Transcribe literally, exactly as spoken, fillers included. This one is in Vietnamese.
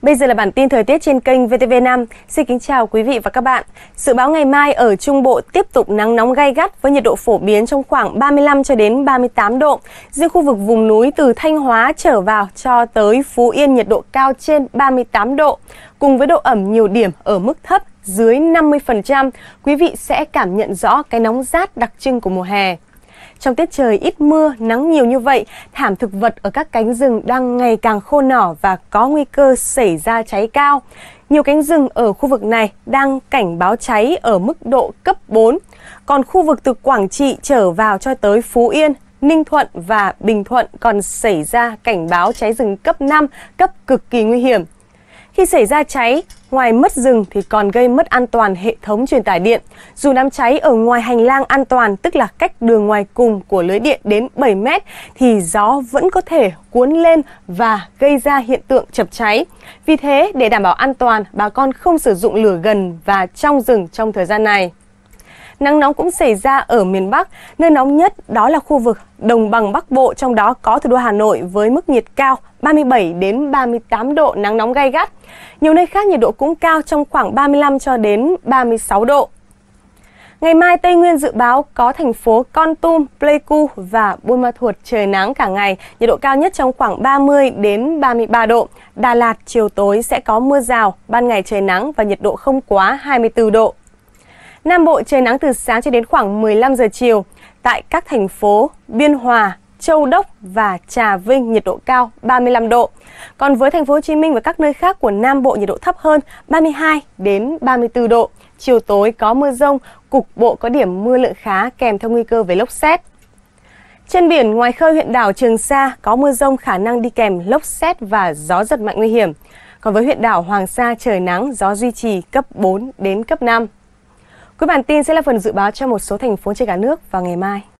Bây giờ là bản tin thời tiết trên kênh vê tê vê năm. Xin kính chào quý vị và các bạn. Dự báo ngày mai ở Trung Bộ tiếp tục nắng nóng gay gắt với nhiệt độ phổ biến trong khoảng ba mươi lăm cho đến ba mươi tám độ. Riêng khu vực vùng núi từ Thanh Hóa trở vào cho tới Phú Yên nhiệt độ cao trên ba mươi tám độ. Cùng với độ ẩm nhiều điểm ở mức thấp dưới năm mươi phần trăm, quý vị sẽ cảm nhận rõ cái nóng rát đặc trưng của mùa hè. Trong tiết trời ít mưa, nắng nhiều như vậy, thảm thực vật ở các cánh rừng đang ngày càng khô nỏ và có nguy cơ xảy ra cháy cao. Nhiều cánh rừng ở khu vực này đang cảnh báo cháy ở mức độ cấp bốn. Còn khu vực từ Quảng Trị trở vào cho tới Phú Yên, Ninh Thuận và Bình Thuận còn xảy ra cảnh báo cháy rừng cấp năm, cấp cực kỳ nguy hiểm. Khi xảy ra cháy, ngoài mất rừng thì còn gây mất an toàn hệ thống truyền tải điện. Dù đám cháy ở ngoài hành lang an toàn, tức là cách đường ngoài cùng của lưới điện đến bảy mét, thì gió vẫn có thể cuốn lên và gây ra hiện tượng chập cháy. Vì thế, để đảm bảo an toàn, bà con không sử dụng lửa gần và trong rừng trong thời gian này. Nắng nóng cũng xảy ra ở miền Bắc, nơi nóng nhất đó là khu vực Đồng bằng Bắc Bộ, trong đó có thủ đô Hà Nội với mức nhiệt cao ba mươi bảy đến ba mươi tám độ, nắng nóng gay gắt. Nhiều nơi khác nhiệt độ cũng cao trong khoảng ba mươi lăm cho đến ba mươi sáu độ. Ngày mai Tây Nguyên dự báo có thành phố Kon Tum, Pleiku và Buôn Ma Thuột trời nắng cả ngày, nhiệt độ cao nhất trong khoảng ba mươi đến ba mươi ba độ. Đà Lạt chiều tối sẽ có mưa rào, ban ngày trời nắng và nhiệt độ không quá hai mươi tư độ. Nam Bộ trời nắng từ sáng cho đến khoảng mười lăm giờ chiều. Tại các thành phố Biên Hòa, Châu Đốc và Trà Vinh nhiệt độ cao ba mươi lăm độ. Còn với thành phố Hồ Chí Minh và các nơi khác của Nam Bộ nhiệt độ thấp hơn ba mươi hai đến ba mươi tư độ. Chiều tối có mưa rông, cục bộ có điểm mưa lượng khá kèm theo nguy cơ về lốc sét. Trên biển ngoài khơi huyện đảo Trường Sa có mưa rông, khả năng đi kèm lốc sét và gió giật mạnh nguy hiểm. Còn với huyện đảo Hoàng Sa trời nắng, gió duy trì cấp bốn đến cấp năm. Cuối bản tin sẽ là phần dự báo cho một số thành phố trên cả nước vào ngày mai.